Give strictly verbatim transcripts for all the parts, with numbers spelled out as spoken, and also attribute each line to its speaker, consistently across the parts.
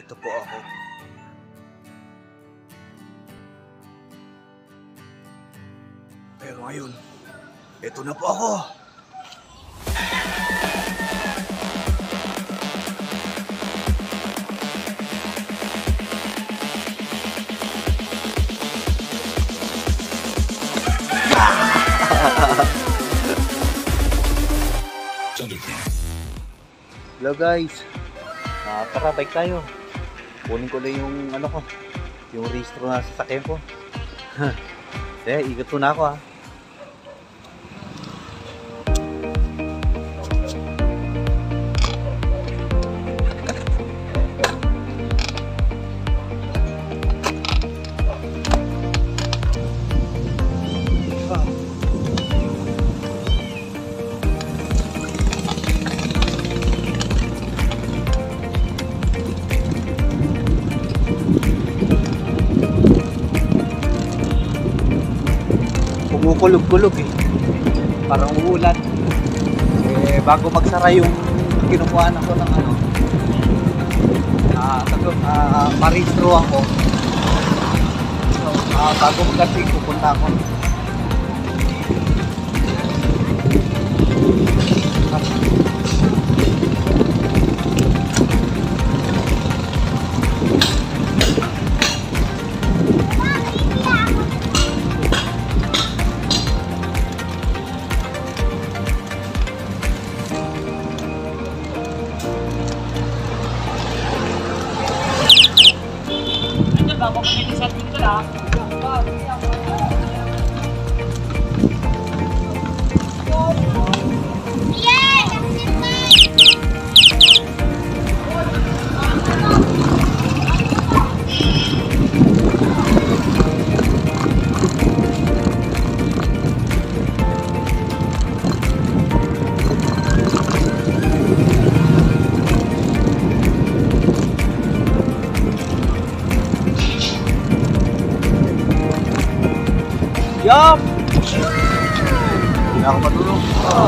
Speaker 1: Ito po ako. Pero ngayon, ito na po ako.
Speaker 2: Hello guys, uh, tara bike tayo. Kunin ko lang yung ano ko, yung registro na sasakyan ko. Eh, ikot ko na ako ha. Kumukulog-kulog eh. Parang uulan. Eh, bago magsara yung kinukuhaan ako ng ano, ah, uh, uh, maristro ako. So, uh, bago magating, pupunta ako.
Speaker 3: Bago mag-inisat dito lang.
Speaker 2: Yup! Hindi na ako matulog.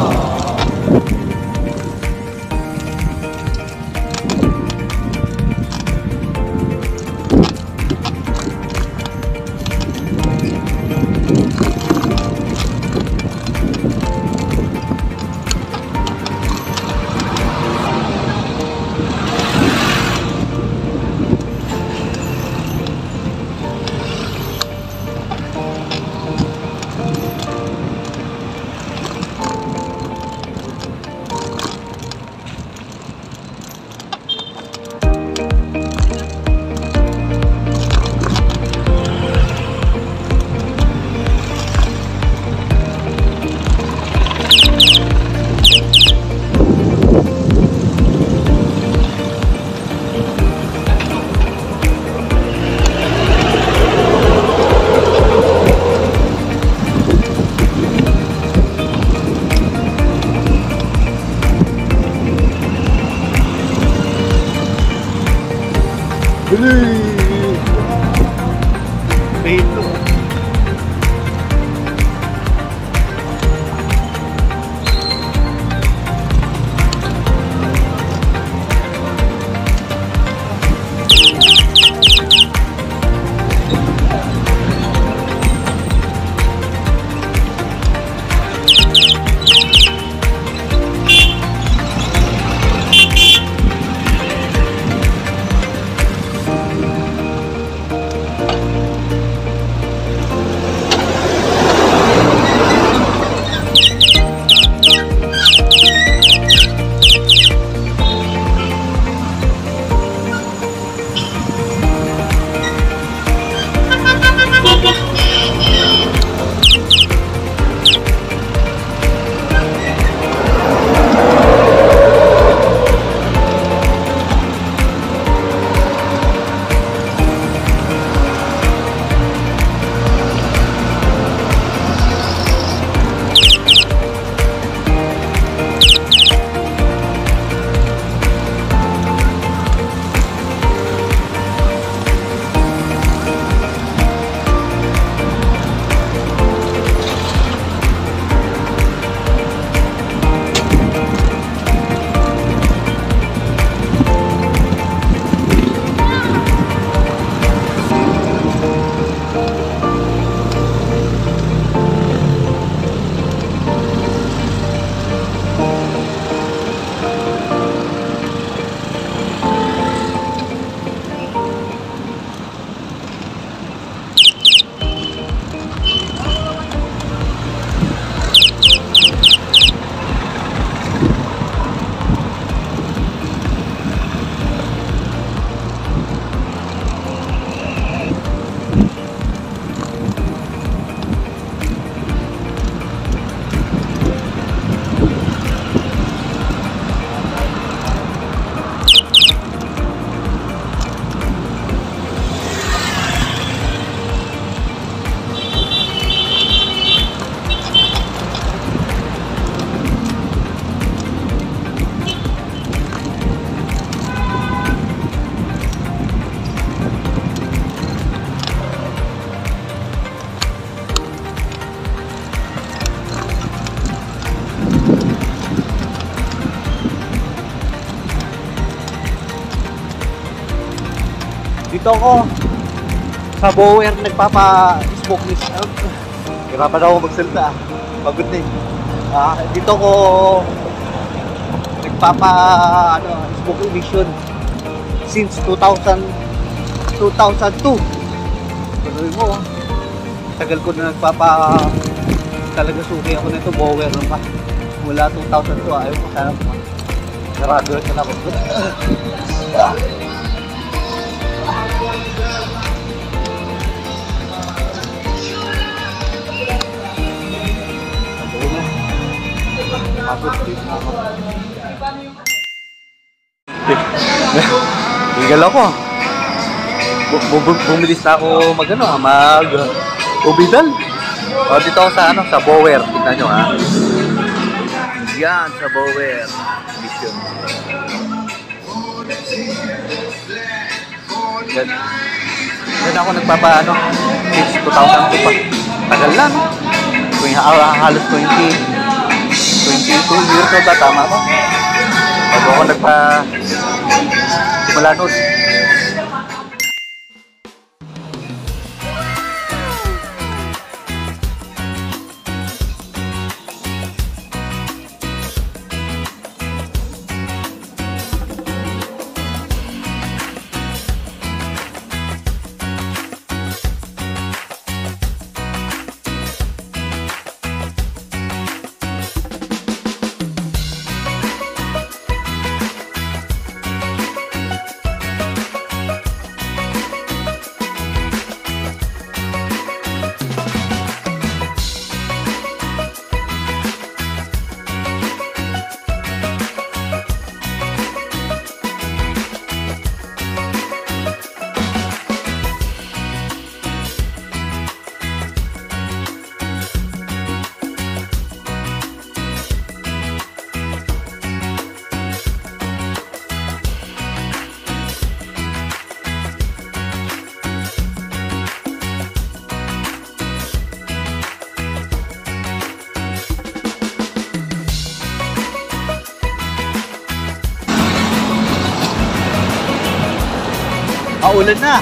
Speaker 2: Beto. Dito ako sa Bower nagpapa-smoke list. Hirapan ako magsalita. Pagod na eh. Ah, dito ko nagpapa ano, smoke emission since two thousand, two thousand two. Tuloy mo, tagal ko na nagpapa talaga suki ako nito Bower pa. Mula two thousand two, ayaw ko sana po. Graduate na ako. Tinggal ako. Bumilis na ako mag ano, mag ubidal. O dito ako sa ano, sa Bower. Tingnan nyo ha. Yan sa Bower mission. Yan. Yan ako nagpapa ano since two thousand two pa. Tagal lang. Kung halos twenty, twenty-two years old ba? Tama ba? Bago ako nagpa simula nun. Maulan na.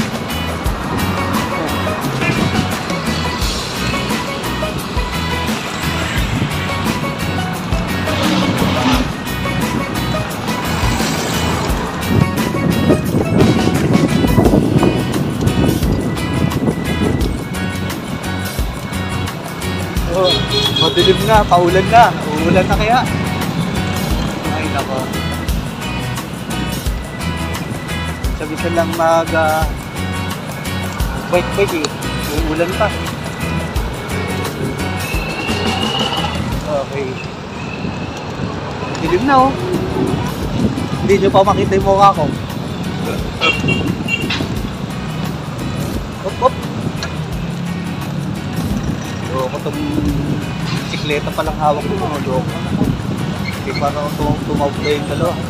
Speaker 2: Oh, madilim na, paulan na. Uulan na kaya. Ay, nako. Sabi lang mag uh, bike-bike eh. Uulan pa. Okay. Dilim na oh. Hindi nyo pa makita yung mukha ko. Hop hop. Loko itong bisikleta palang hawak ko. Loko. Hindi parang tumawag na yung dalawa.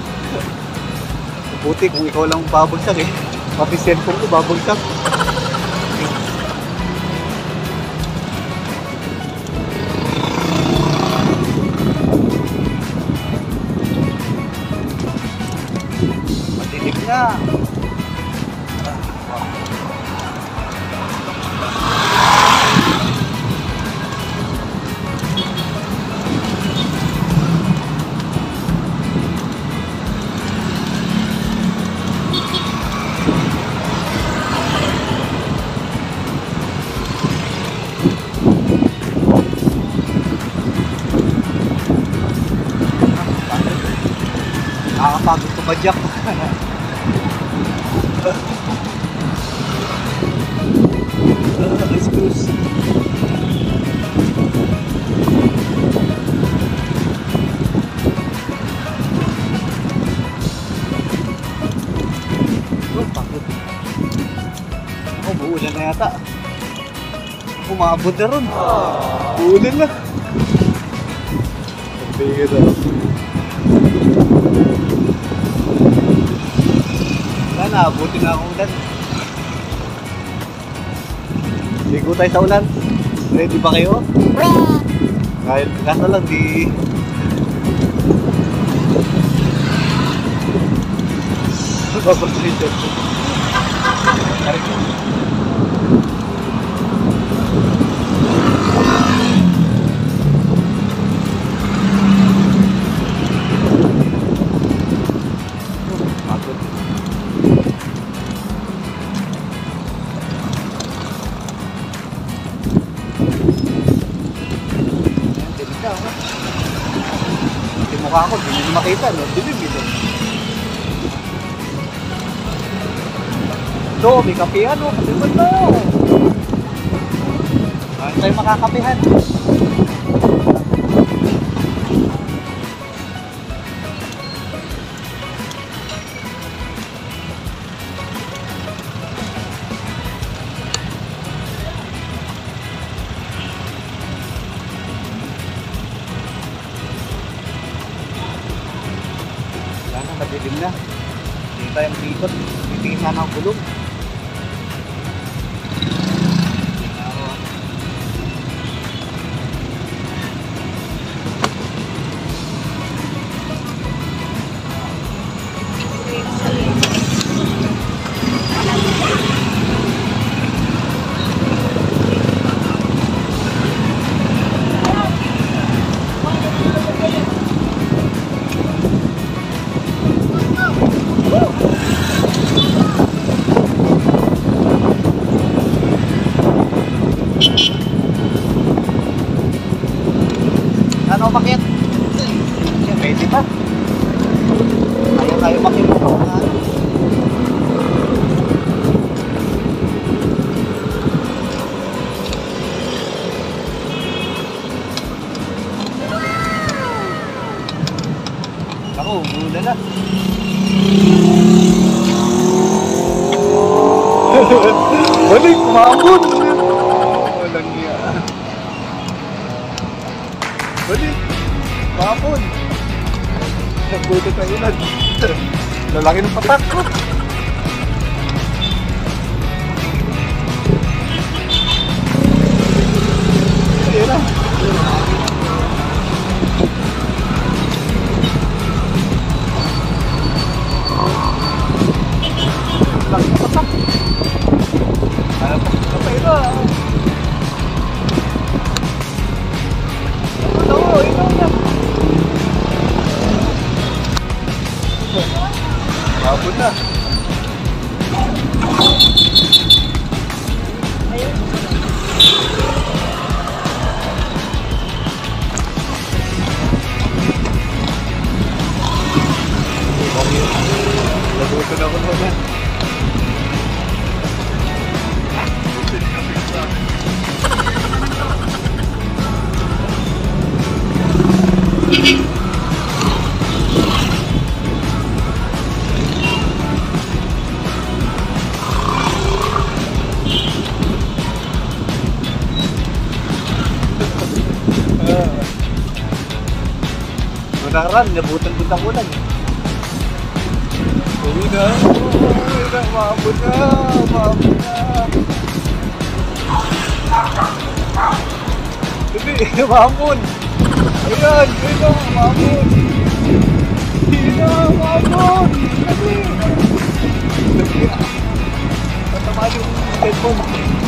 Speaker 2: Buti kung ikaw lang babagsak eh. Pati cellphone ko babagsak. Matinig na. Nakakapagod tumadyak. Excuse. Oh, pagod. Ako, buulan na yata. Ako, maabot na ron. Buulan na. Pagpigil na. Sana, abuti na akong ulan. Ligo tayo sa ulan. Ready ba kayo? Kahit kaso lang di... Babasin. Mukha ko, hindi nyo makita, no? Dilim ito. So, may kapihan, no? Kapihan tayo. Saan tayo makakapihan? Madilim na. Hindi tayo mag-ikot. Titingin sana ang gulong. Ano bakit? Yan, pwede pa. Ayaw tayo makiluto. Ako, muna na. Balik, kumabot! Walang niya. Balik! Kumabot! Nagbutot na ilan. Lalaki ng patak ko. Ayan na. Laki ng patak. Ano pa? Kapay na. Ano na? Ito na. Mabot na. Lagutan ako naman. Naran, nabutan-butan ko lang. Uwi na, uwi na, maabot na, maabot na. Hindi, maabot. Ayan, ayan na, maabot. Hindi na, maabot. Kasi, matama yung telephone.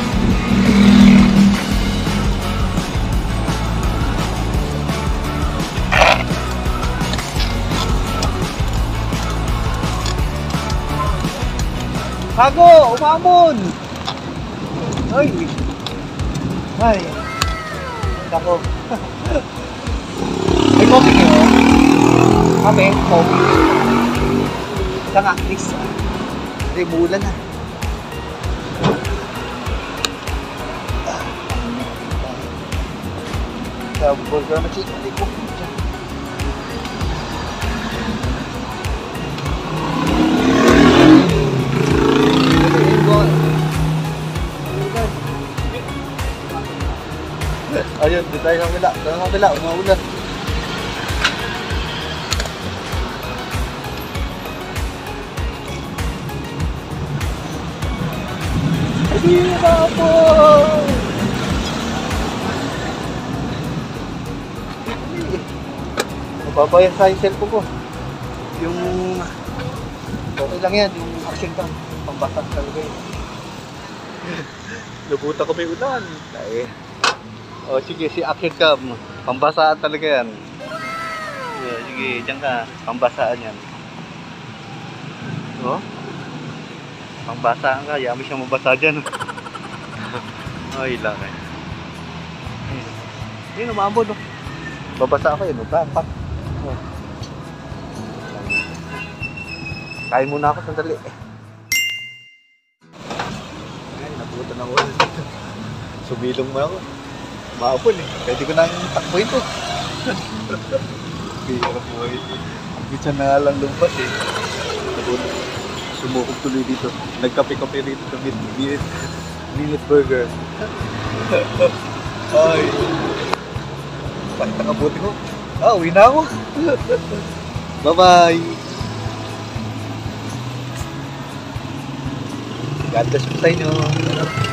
Speaker 2: Hago! Umamon! Ay! Ay! Ako. May coffee kayo? Kami, coffee. Ika nga, please. Hindi, bulan na. Sa burger machine, hindi ko. Ayun, di tayo ng kabila. Tayo ng kabila, umaulan. Hindi na po! Mababayan sa yung cellphone ko. Yung... Okay lang yan, yung action cam. Pambasag talaga yun. Nabuta ko may ulan. Ay. O sige, si Akir ka. Pambasaan talaga yan. Yeah, sige, dyan ka. Pambasaan yan. O? Pambasaan ka. Yami siya mabasa dyan. Ay, laki. Yun, umambon. No? Babasa ako yun. Backpack. Oh. Kain muna ako sandali. Ay, nabutan ako. Sumilong mo ako. Maapon eh. Pwede ko nang takboy ito. Kaya na buhay. Bisa na nga lang lumpas eh. Nabutan. Sumukog tuloy dito. Nagkape-kape dito sa minute, minute burger. Ay. Bakit nakabuti ko? Ah, uwi na ako. Bye-bye. God bless po sa inyo.